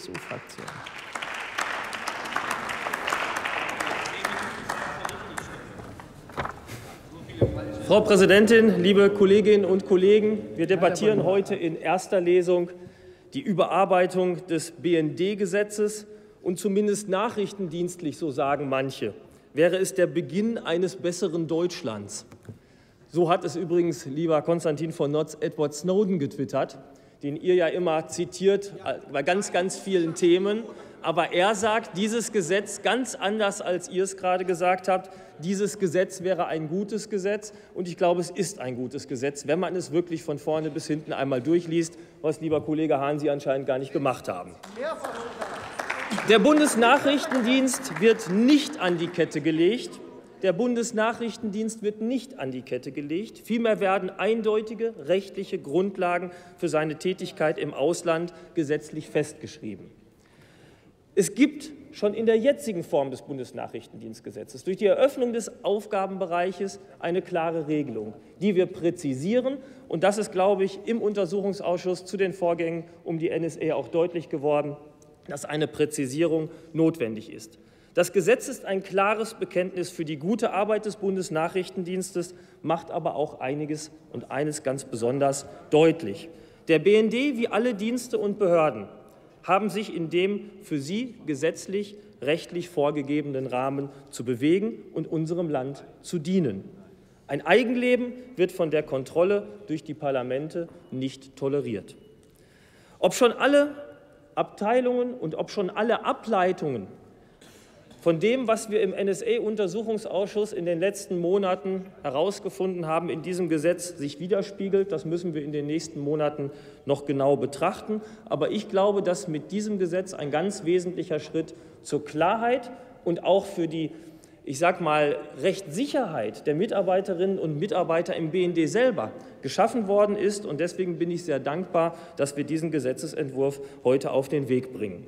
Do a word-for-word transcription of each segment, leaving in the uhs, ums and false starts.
S U-Fraktion. Frau Präsidentin, liebe Kolleginnen und Kollegen! Wir debattieren heute in erster Lesung die Überarbeitung des B N D-Gesetzes und zumindest nachrichtendienstlich, so sagen manche, wäre es der Beginn eines besseren Deutschlands. So hat es übrigens, lieber Konstantin von Notz, Edward Snowden getwittert, den ihr ja immer zitiert bei ganz, ganz vielen Themen. Aber er sagt, dieses Gesetz ganz anders, als ihr es gerade gesagt habt. Dieses Gesetz wäre ein gutes Gesetz. Und ich glaube, es ist ein gutes Gesetz, wenn man es wirklich von vorne bis hinten einmal durchliest, was, lieber Kollege Hahn, Sie anscheinend gar nicht gemacht haben. Der Bundesnachrichtendienst wird nicht an die Kette gelegt. Der Bundesnachrichtendienst wird nicht an die Kette gelegt. Vielmehr werden eindeutige rechtliche Grundlagen für seine Tätigkeit im Ausland gesetzlich festgeschrieben. Es gibt schon in der jetzigen Form des Bundesnachrichtendienstgesetzes durch die Eröffnung des Aufgabenbereiches eine klare Regelung, die wir präzisieren. Und das ist, glaube ich, im Untersuchungsausschuss zu den Vorgängen um die N S A auch deutlich geworden, dass eine Präzisierung notwendig ist. Das Gesetz ist ein klares Bekenntnis für die gute Arbeit des Bundesnachrichtendienstes, macht aber auch einiges und eines ganz besonders deutlich. Der B N D, wie alle Dienste und Behörden, haben sich in dem für sie gesetzlich, rechtlich vorgegebenen Rahmen zu bewegen und unserem Land zu dienen. Ein Eigenleben wird von der Kontrolle durch die Parlamente nicht toleriert. Ob schon alle Abteilungen und ob schon alle Ableitungen von dem, was wir im N S A-Untersuchungsausschuss in den letzten Monaten herausgefunden haben, in diesem Gesetz sich widerspiegelt, das müssen wir in den nächsten Monaten noch genau betrachten. Aber ich glaube, dass mit diesem Gesetz ein ganz wesentlicher Schritt zur Klarheit und auch für die, ich sage mal, Rechtssicherheit der Mitarbeiterinnen und Mitarbeiter im B N D selber geschaffen worden ist. Und deswegen bin ich sehr dankbar, dass wir diesen Gesetzesentwurf heute auf den Weg bringen.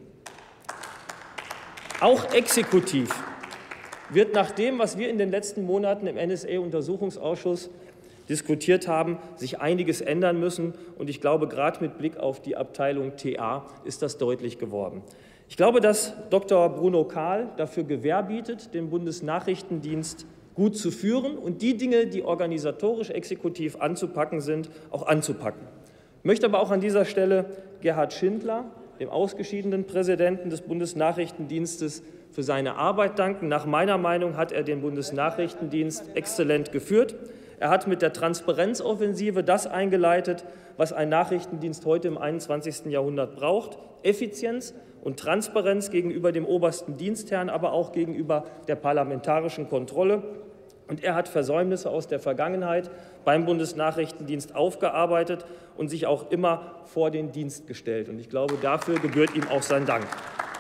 Auch exekutiv wird nach dem, was wir in den letzten Monaten im N S A-Untersuchungsausschuss diskutiert haben, sich einiges ändern müssen. Und ich glaube, gerade mit Blick auf die Abteilung T A ist das deutlich geworden. Ich glaube, dass Doktor Bruno Kahl dafür Gewähr bietet, den Bundesnachrichtendienst gut zu führen und die Dinge, die organisatorisch exekutiv anzupacken sind, auch anzupacken. Ich möchte aber auch an dieser Stelle Gerhard Schindler, dem ausgeschiedenen Präsidenten des Bundesnachrichtendienstes, für seine Arbeit danken. Nach meiner Meinung hat er den Bundesnachrichtendienst exzellent geführt. Er hat mit der Transparenzoffensive das eingeleitet, was ein Nachrichtendienst heute im einundzwanzigsten Jahrhundert braucht: Effizienz und Transparenz gegenüber dem obersten Dienstherrn, aber auch gegenüber der parlamentarischen Kontrolle. Und er hat Versäumnisse aus der Vergangenheit beim Bundesnachrichtendienst aufgearbeitet und sich auch immer vor den Dienst gestellt. Und ich glaube, dafür gebührt ihm auch sein Dank.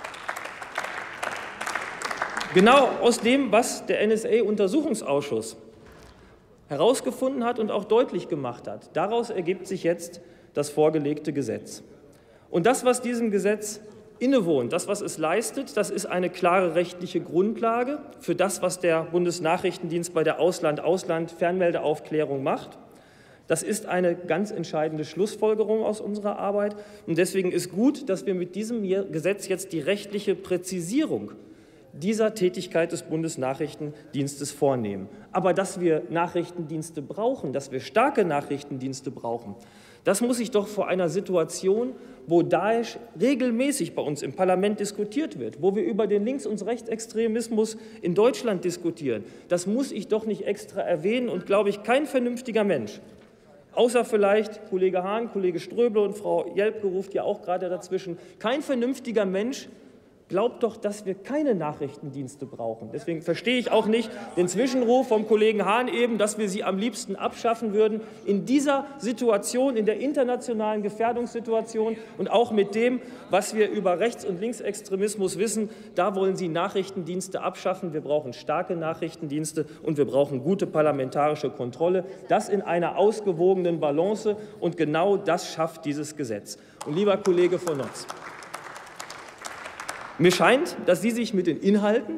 Genau aus dem, was der N S A-Untersuchungsausschuss herausgefunden hat und auch deutlich gemacht hat, daraus ergibt sich jetzt das vorgelegte Gesetz. Und das, was diesem Gesetz innewohnt, das, was es leistet, das ist eine klare rechtliche Grundlage für das, was der Bundesnachrichtendienst bei der Ausland-Ausland-Fernmeldeaufklärung macht. Das ist eine ganz entscheidende Schlussfolgerung aus unserer Arbeit. Und deswegen ist gut, dass wir mit diesem Gesetz jetzt die rechtliche Präzisierung dieser Tätigkeit des Bundesnachrichtendienstes vornehmen. Aber dass wir Nachrichtendienste brauchen, dass wir starke Nachrichtendienste brauchen, das muss sich doch vor einer Situation, wo Daesh regelmäßig bei uns im Parlament diskutiert wird, wo wir über den Links- und Rechtsextremismus in Deutschland diskutieren, das muss ich doch nicht extra erwähnen und, glaube ich, kein vernünftiger Mensch, außer vielleicht Kollege Hahn, Kollege Ströbele und Frau Jelpke ruft ja auch gerade dazwischen, kein vernünftiger Mensch glaubt doch, dass wir keine Nachrichtendienste brauchen. Deswegen verstehe ich auch nicht den Zwischenruf vom Kollegen Hahn eben, dass wir sie am liebsten abschaffen würden. In dieser Situation, in der internationalen Gefährdungssituation und auch mit dem, was wir über Rechts- und Linksextremismus wissen, da wollen Sie Nachrichtendienste abschaffen. Wir brauchen starke Nachrichtendienste und wir brauchen gute parlamentarische Kontrolle. Das in einer ausgewogenen Balance, und genau das schafft dieses Gesetz. Und lieber Kollege von Notz, mir scheint, dass Sie sich mit den Inhalten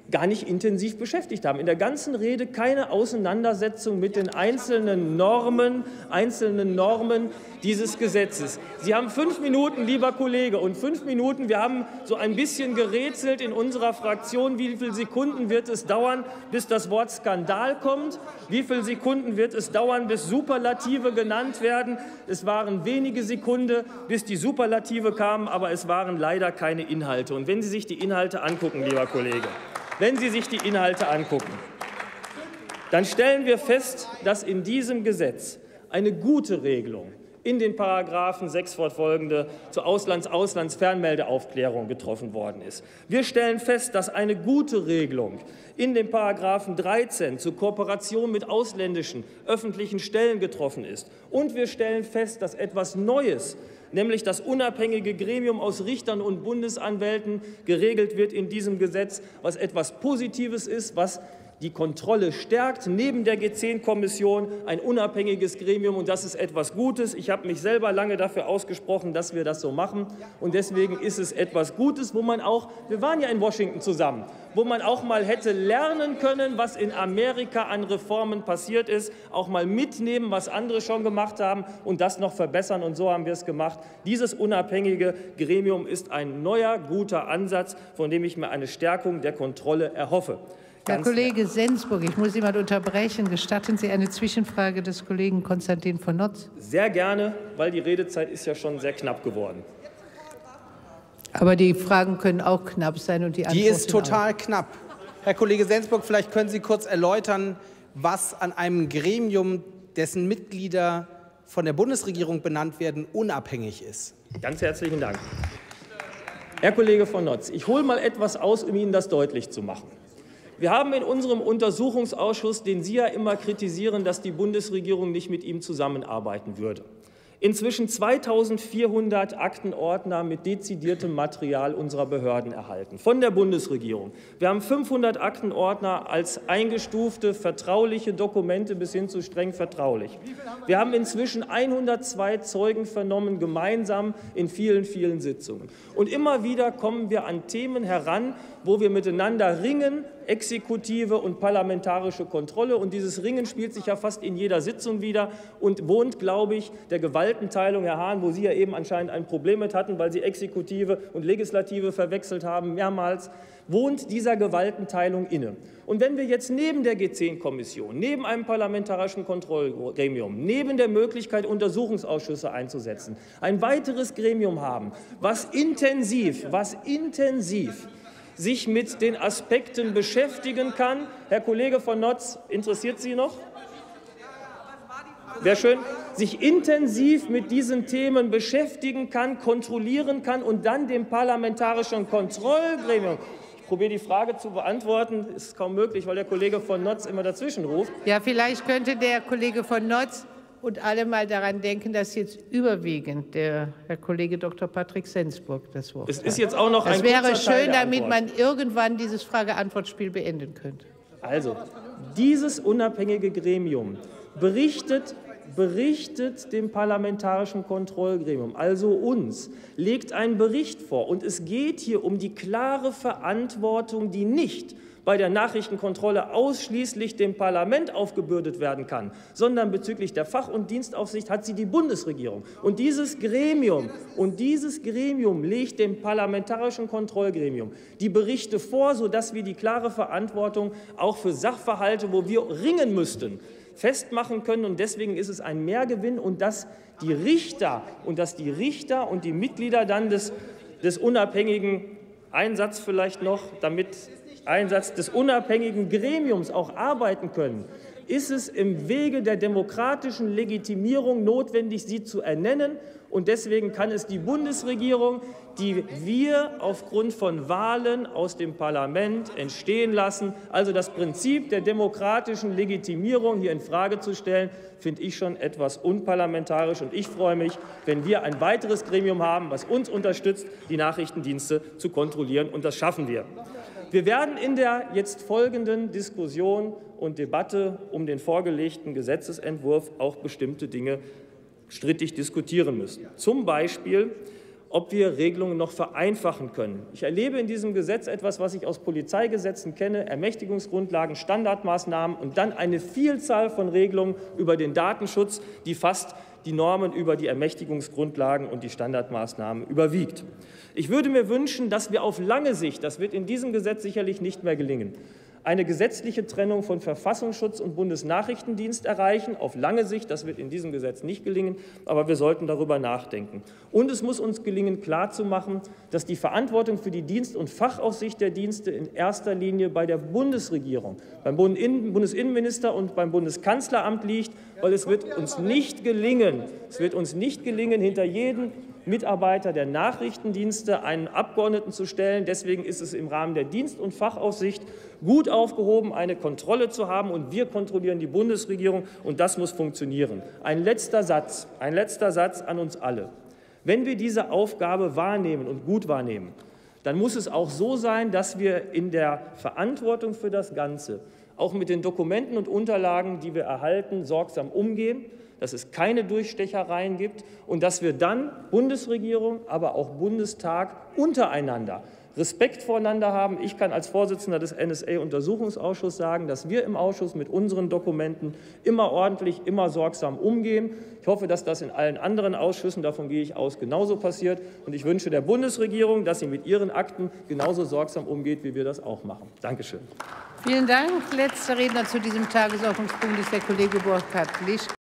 gar nicht intensiv beschäftigt haben. In der ganzen Rede keine Auseinandersetzung mit den einzelnen Normen, einzelnen Normen dieses Gesetzes. Sie haben fünf Minuten, lieber Kollege, und fünf Minuten, wir haben so ein bisschen gerätselt in unserer Fraktion, wie viele Sekunden wird es dauern, bis das Wort Skandal kommt, wie viele Sekunden wird es dauern, bis Superlative genannt werden. Es waren wenige Sekunden, bis die Superlative kamen, aber es waren leider keine Inhalte. Und wenn Sie sich die Inhalte angucken, lieber Kollege, wenn Sie sich die Inhalte angucken, dann stellen wir fest, dass in diesem Gesetz eine gute Regelung in den Paragraphen sechs fortfolgende zur Auslands-Auslands-Fernmeldeaufklärung getroffen worden ist. Wir stellen fest, dass eine gute Regelung in den Paragraphen dreizehn zur Kooperation mit ausländischen öffentlichen Stellen getroffen ist. Und wir stellen fest, dass etwas Neues, nämlich das unabhängige Gremium aus Richtern und Bundesanwälten, geregelt wird in diesem Gesetz, was etwas Positives ist, was die Kontrolle stärkt, neben der G zehn Kommission ein unabhängiges Gremium, und das ist etwas Gutes. Ich habe mich selber lange dafür ausgesprochen, dass wir das so machen, und deswegen ist es etwas Gutes, wo man auch, wir waren ja in Washington zusammen, wo man auch mal hätte lernen können, was in Amerika an Reformen passiert ist, auch mal mitnehmen, was andere schon gemacht haben und das noch verbessern, und so haben wir es gemacht. Dieses unabhängige Gremium ist ein neuer, guter Ansatz, von dem ich mir eine Stärkung der Kontrolle erhoffe. Herr Kollege Sensburg, ich muss Sie mal unterbrechen. Gestatten Sie eine Zwischenfrage des Kollegen Konstantin von Notz? Sehr gerne, weil die Redezeit ist ja schon sehr knapp geworden. Aber die Fragen können auch knapp sein und die Antworten Die ist total auch. knapp. Herr Kollege Sensburg, vielleicht können Sie kurz erläutern, was an einem Gremium, dessen Mitglieder von der Bundesregierung benannt werden, unabhängig ist. Ganz herzlichen Dank. Herr Kollege von Notz, ich hole mal etwas aus, um Ihnen das deutlich zu machen. Wir haben in unserem Untersuchungsausschuss, den Sie ja immer kritisieren, dass die Bundesregierung nicht mit ihm zusammenarbeiten würde, inzwischen zweitausendvierhundert Aktenordner mit dezidiertem Material unserer Behörden erhalten, von der Bundesregierung. Wir haben fünfhundert Aktenordner als eingestufte, vertrauliche Dokumente bis hin zu streng vertraulich. Wir haben inzwischen hundertzwei Zeugen vernommen, gemeinsam in vielen, vielen Sitzungen. Und immer wieder kommen wir an Themen heran, wo wir miteinander ringen, Exekutive und parlamentarische Kontrolle. Und dieses Ringen spielt sich ja fast in jeder Sitzung wieder und wohnt, glaube ich, der Gewaltenteilung, Herr Hahn, wo Sie ja eben anscheinend ein Problem mit hatten, weil Sie Exekutive und Legislative verwechselt haben, mehrmals, wohnt dieser Gewaltenteilung inne. Und wenn wir jetzt neben der G zehn Kommission, neben einem parlamentarischen Kontrollgremium, neben der Möglichkeit, Untersuchungsausschüsse einzusetzen, ein weiteres Gremium haben, was intensiv, was intensiv sich mit den Aspekten beschäftigen kann. Herr Kollege von Notz, interessiert Sie noch? Wäre schön, sich intensiv mit diesen Themen beschäftigen kann, kontrollieren kann und dann dem parlamentarischen Kontrollgremium. Ich probiere die Frage zu beantworten. Das ist kaum möglich, weil der Kollege von Notz immer dazwischen ruft. Ja, vielleicht könnte der Kollege von Notz und alle mal daran denken, dass jetzt überwiegend der Herr Kollege Doktor Patrick Sensburg das Wort hat. Es ist jetzt auch noch ein Das wäre kurzer Teil schön, der damit Antwort. man irgendwann dieses Frage-Antwort-Spiel beenden könnte. Also, dieses unabhängige Gremium berichtet, berichtet dem parlamentarischen Kontrollgremium, also uns, legt einen Bericht vor. Und es geht hier um die klare Verantwortung, die nicht bei der Nachrichtenkontrolle ausschließlich dem Parlament aufgebürdet werden kann, sondern bezüglich der Fach- und Dienstaufsicht hat sie die Bundesregierung. Und dieses Gremium, und dieses Gremium legt dem parlamentarischen Kontrollgremium die Berichte vor, sodass wir die klare Verantwortung auch für Sachverhalte, wo wir ringen müssten, festmachen können. Und deswegen ist es ein Mehrgewinn, und dass die Richter und dass die Richter und die Mitglieder dann des, des unabhängigen Einsatz vielleicht noch, damit Einsatz des unabhängigen Gremiums auch arbeiten können, ist es im Wege der demokratischen Legitimierung notwendig, sie zu ernennen. Und deswegen kann es die Bundesregierung, die wir aufgrund von Wahlen aus dem Parlament entstehen lassen, also das Prinzip der demokratischen Legitimierung hier in Frage zu stellen, finde ich schon etwas unparlamentarisch. Und ich freue mich, wenn wir ein weiteres Gremium haben, was uns unterstützt, die Nachrichtendienste zu kontrollieren. Und das schaffen wir. Wir werden in der jetzt folgenden Diskussion und Debatte um den vorgelegten Gesetzesentwurf auch bestimmte Dinge strittig diskutieren müssen. Zum Beispiel, ob wir Regelungen noch vereinfachen können. Ich erlebe in diesem Gesetz etwas, was ich aus Polizeigesetzen kenne, Ermächtigungsgrundlagen, Standardmaßnahmen und dann eine Vielzahl von Regelungen über den Datenschutz, die fast die Normen über die Ermächtigungsgrundlagen und die Standardmaßnahmen überwiegt. Ich würde mir wünschen, dass wir auf lange Sicht, das wird in diesem Gesetz sicherlich nicht mehr gelingen, eine gesetzliche Trennung von Verfassungsschutz und Bundesnachrichtendienst erreichen. Auf lange Sicht, das wird in diesem Gesetz nicht gelingen, aber wir sollten darüber nachdenken. Und es muss uns gelingen, klarzumachen, dass die Verantwortung für die Dienst- und Fachaufsicht der Dienste in erster Linie bei der Bundesregierung, beim Bundesinnenminister und beim Bundeskanzleramt liegt, weil es wird uns nicht gelingen, es wird uns nicht gelingen, hinter jeden Mitarbeiter der Nachrichtendienste einen Abgeordneten zu stellen. Deswegen ist es im Rahmen der Dienst- und Fachaufsicht gut aufgehoben, eine Kontrolle zu haben. Und wir kontrollieren die Bundesregierung, und das muss funktionieren. Ein letzter Satz, ein letzter Satz an uns alle. Wenn wir diese Aufgabe wahrnehmen und gut wahrnehmen, dann muss es auch so sein, dass wir in der Verantwortung für das Ganze auch mit den Dokumenten und Unterlagen, die wir erhalten, sorgsam umgehen, dass es keine Durchstechereien gibt und dass wir dann Bundesregierung, aber auch Bundestag untereinander Respekt voreinander haben. Ich kann als Vorsitzender des N S A-Untersuchungsausschusses sagen, dass wir im Ausschuss mit unseren Dokumenten immer ordentlich, immer sorgsam umgehen. Ich hoffe, dass das in allen anderen Ausschüssen, davon gehe ich aus, genauso passiert. Und ich wünsche der Bundesregierung, dass sie mit ihren Akten genauso sorgsam umgeht, wie wir das auch machen. Dankeschön. Vielen Dank. Letzter Redner zu diesem Tagesordnungspunkt ist der Kollege Burkhard Lisch.